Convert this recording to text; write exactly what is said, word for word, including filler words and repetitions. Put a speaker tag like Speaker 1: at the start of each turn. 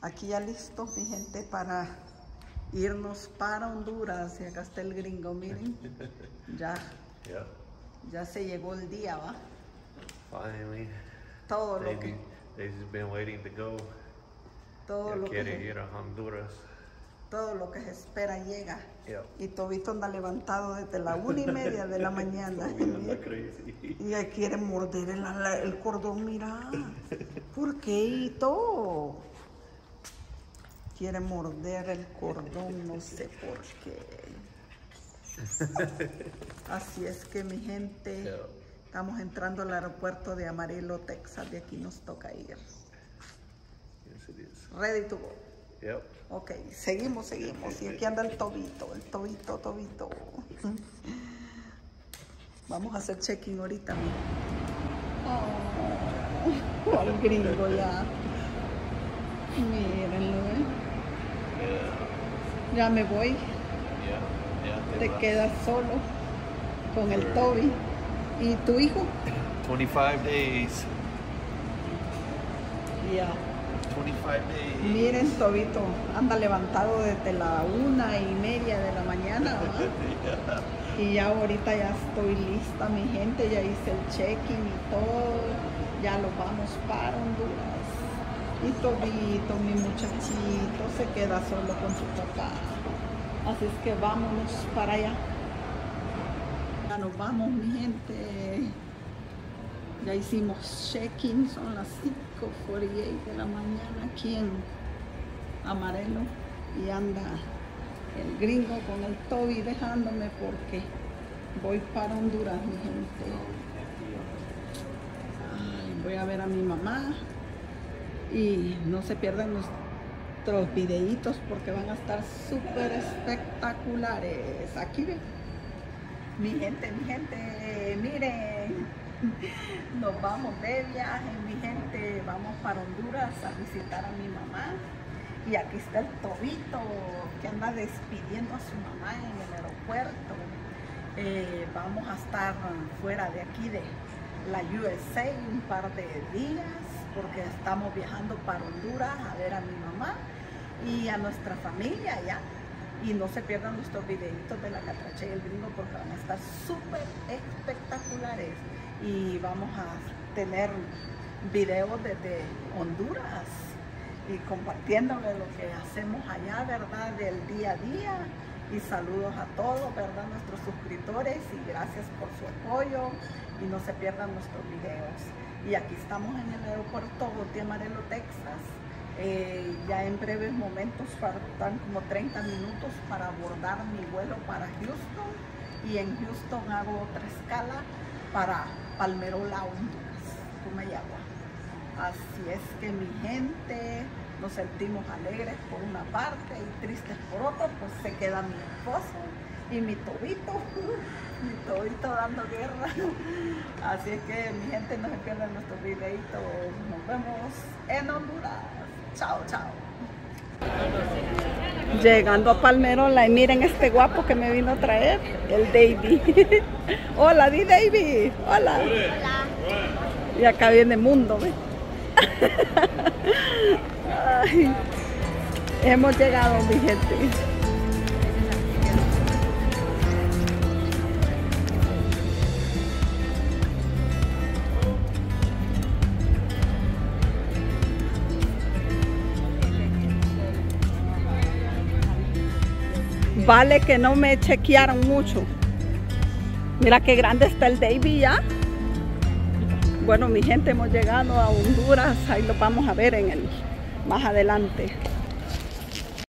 Speaker 1: Aquí ya listos, mi gente, para irnos para Honduras. Y acá está el gringo, miren. Ya,
Speaker 2: Yep.
Speaker 1: ya se llegó el día, ¿va?
Speaker 2: Finally.
Speaker 1: Todo lo
Speaker 2: They've
Speaker 1: que,
Speaker 2: been, they've been waiting to go.
Speaker 1: todo
Speaker 2: Ya
Speaker 1: lo
Speaker 2: quiere
Speaker 1: que,
Speaker 2: ir a Honduras.
Speaker 1: todo lo que se espera llega.
Speaker 2: Yep.
Speaker 1: Y Tobito anda levantado desde la una y media de la mañana.
Speaker 2: Tobito anda crazy.
Speaker 1: Y ya quiere morder el, el cordón, mira. ¿Por qué, Hito? Quiere morder el cordón, no sé por qué. Así es que, mi gente,
Speaker 2: Yeah.
Speaker 1: estamos entrando al aeropuerto de Amarillo, Texas. De aquí nos toca ir.
Speaker 2: Yes, it is.
Speaker 1: Ready to go.
Speaker 2: Yep.
Speaker 1: Ok, seguimos, seguimos. Y aquí anda el Tobito, el Tobito, Tobito. Vamos a hacer check-in ahorita, mira. Oh, al gringo ya. Mírenlo, ¿eh? Ya me voy.
Speaker 2: Yeah. Yeah.
Speaker 1: Te
Speaker 2: vas.
Speaker 1: quedas solo con el Toby. ¿Y tu hijo?
Speaker 2: twenty-five days.
Speaker 1: Ya.
Speaker 2: twenty-five days.
Speaker 1: Miren, Tobito anda levantado desde la una y media de la mañana, ¿verdad?
Speaker 2: Yeah.
Speaker 1: Y ya ahorita ya estoy lista, mi gente, ya hice el check-in y todo, ya lo vamos para Honduras. Y Tobito, mi muchachito, se queda solo con su papá. Así es que vámonos para allá. Ya nos vamos, mi gente. Ya hicimos check-in, son las cinco cuarenta y ocho de la mañana aquí en Amarillo. Y anda el gringo con el Toby dejándome porque voy para Honduras, mi gente. Ay, voy a ver a mi mamá y no se pierdan nuestros videitos porque van a estar súper espectaculares. Aquí ven, mi gente, mi gente, miren, nos vamos de viaje, mi gente, vamos para Honduras a visitar a mi mamá. Y aquí está el Tobito que anda despidiendo a su mamá en el aeropuerto. Eh, vamos a estar fuera de aquí de la U S A un par de días porque estamos viajando para Honduras a ver a mi mamá y a nuestra familia allá. Y no se pierdan nuestros videitos de la catracha y el gringo porque van a estar súper espectaculares. Y vamos a tener videos desde Honduras y compartiéndole lo que hacemos allá, ¿verdad? Del día a día. Y saludos a todos, ¿verdad? Nuestros suscriptores y gracias por su apoyo. Y no se pierdan nuestros videos. Y aquí estamos en el aeropuerto de Amarillo, Texas. Eh, ya en breves momentos, faltan como treinta minutos para abordar mi vuelo para Houston. Y en Houston hago otra escala para Palmerola, Honduras, Comayagua. Así es que, mi gente, nos sentimos alegres por una parte y tristes por otra, pues se queda mi esposo y mi Tobito, mi Tobito dando guerra. Así es que, mi gente, no se pierdan nuestros videitos. Nos vemos en Honduras. Chao, chao. Llegando a Palmerola y miren este guapo que me vino a traer, el David. Hola, di David. Hola.
Speaker 3: Hola.
Speaker 1: Y acá viene Mundo, ¿ves? Ay, hemos llegado, mi gente. Vale que no me chequearon mucho. Mira qué grande está el David ya. Bueno, mi gente, hemos llegado a Honduras. Ahí lo vamos a ver en el más adelante.